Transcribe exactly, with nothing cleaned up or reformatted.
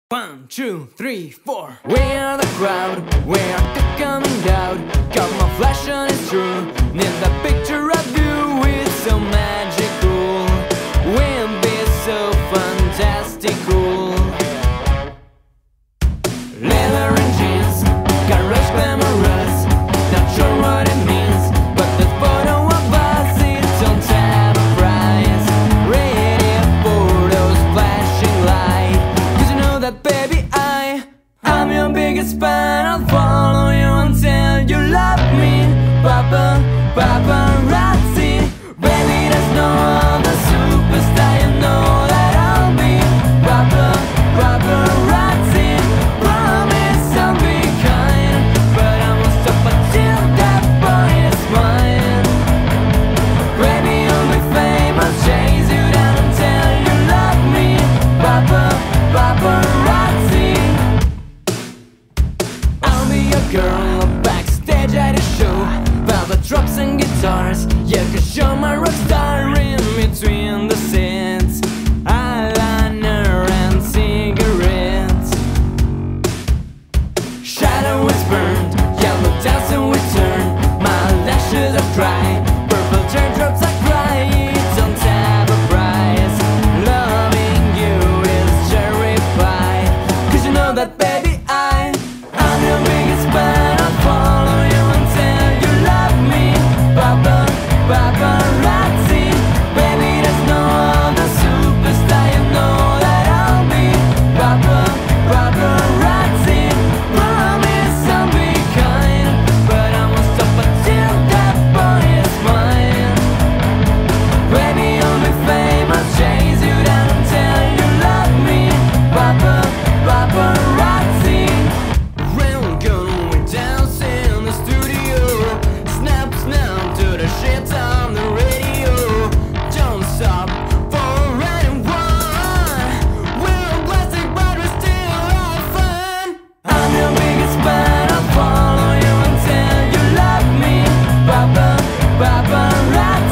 One, two, three, four. We are the crowd, we are coming out. Got my flash on, it's true. Need the picture of you, it's so magical. We'll be so fantastical. Leather and jeans, garage glamorous. Not sure what it means, but the photo of us, it's on tab price. Radio photos, flashing light. Cause you know that baby I, I'm your biggest fan. I'll follow you until you love me. Papa, paparazzi. Baby, there's no other superstar. You know that I'll be Papa, paparazzi. Promise I'll be kind, but I won't stop until that boy is mine. Baby, you'll be famous, chase you down until you love me. Papa, paparazzi. I'll be your girl backstage at a show. Velvet drops and guitars. You can show my rock star in between the scenes. Eyeliner and cigarettes. Shadow is burned, yellow dancing we turn. My lashes are dry, purple teardrops I cry. It's on tab of price. Loving you is cherry pie. Cause you know that baby I, I'm your biggest fan. I'll follow you until you love me. Papa, paparazzi. Baby, there's no other superstar. You know that I'll be Papa, paparazzi. Promise I'll be kind, but I won't stop until that boy is mine. Baby, you'll be famous, chase you down until you love me. Papa, paparazzi. Round gun, we dance in the studio. Snap, snap to the shit on the radio. Don't stop for anyone. We're a plastic, but we still have fun. I'm your biggest fan. I'll follow you until you love me. Papa, paparazzi.